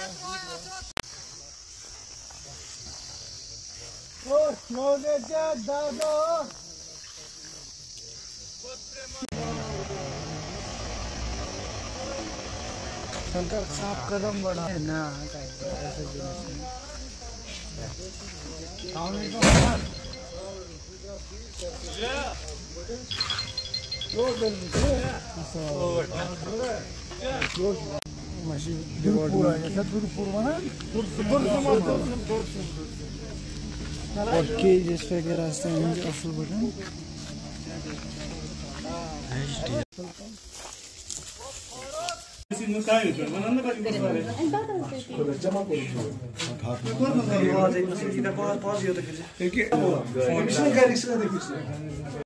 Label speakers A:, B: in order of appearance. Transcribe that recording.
A: शंकर साफ कदम बढ़ा है ना ऐसे और के जैसे के रास्ते में असल बटन जमा